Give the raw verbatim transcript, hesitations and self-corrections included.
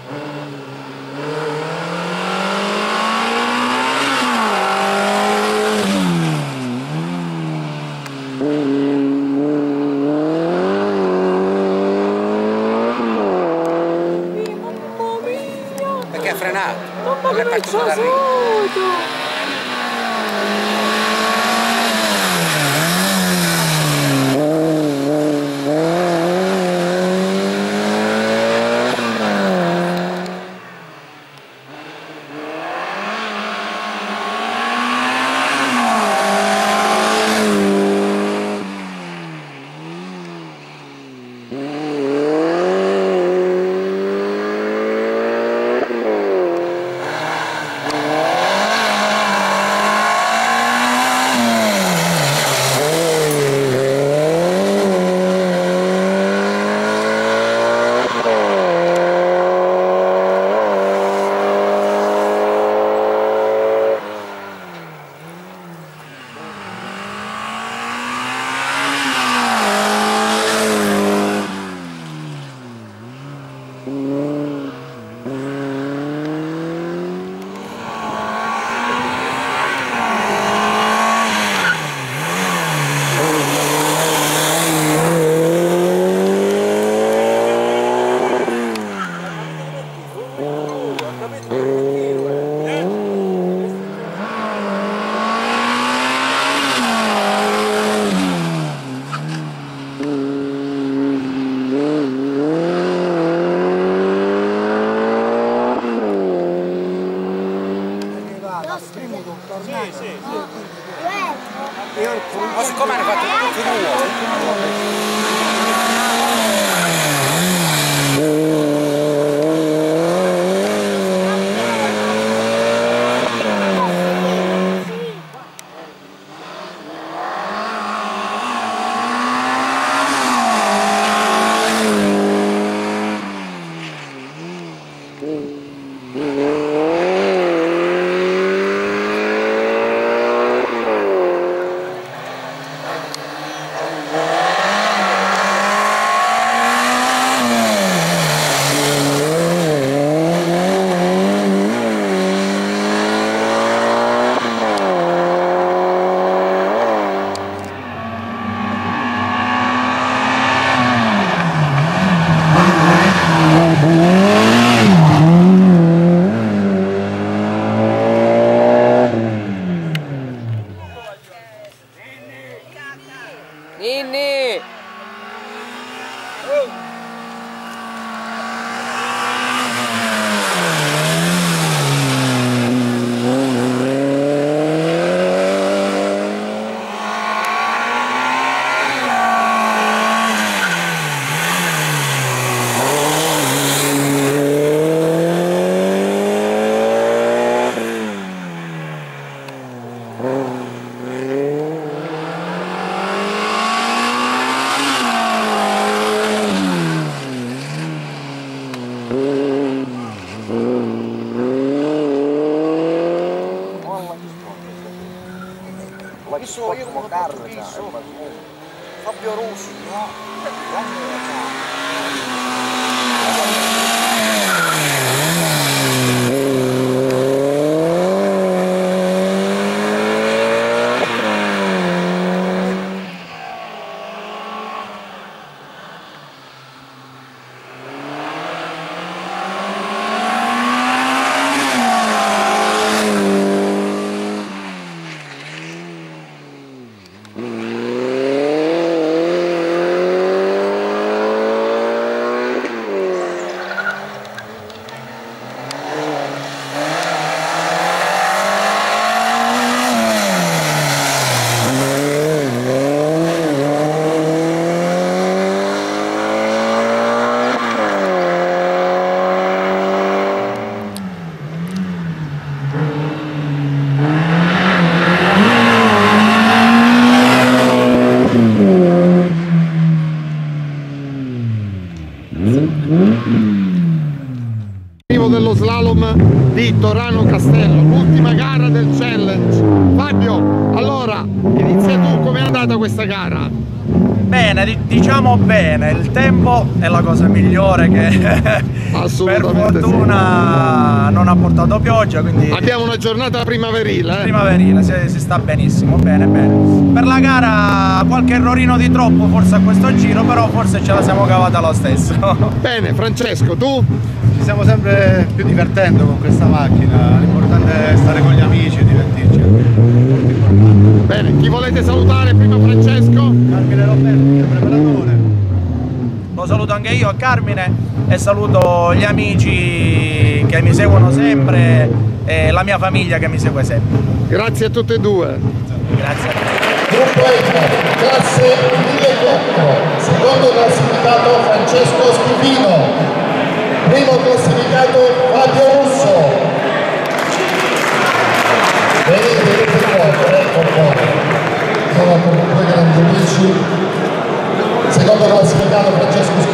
Perché ha frenato? Mamma Non è che partito da lì. sotto! Sì, sì, sì. Ma siccome hanno fatto tutto nuovo. Ninni! Ma chi sono io come carro? Fabio Rossi, no? Dello slalom di Torano Castello, l'ultima gara del challenge. Fabio, allora inizia tu, com'è andata questa gara? Bene, diciamo bene, il tempo è la cosa migliore che per fortuna sì. non ha portato pioggia, quindi abbiamo una giornata primaverile. Eh? Primaverile, si, si sta benissimo, bene, bene. Per la gara qualche errorino di troppo forse a questo giro, però forse ce la siamo cavata lo stesso. Bene, Francesco, tu? Ci stiamo sempre più divertendo con questa macchina, l'importante è stare con gli amici e divertirci. Bene, chi volete salutare prima Francesco? Carmine Roberti, il preparatore. Lo saluto anche io a Carmine e saluto gli amici che mi seguono sempre e la mia famiglia che mi segue sempre. Grazie a tutte e due. Grazie a te. Gruppo Eco, classe millequattro, secondo classificato Francesco Schifino, primo classificato Fabio Russo. Vedete tutti quattro, ecco qua, sono comunque grandi amici. Secondo classificato Francesco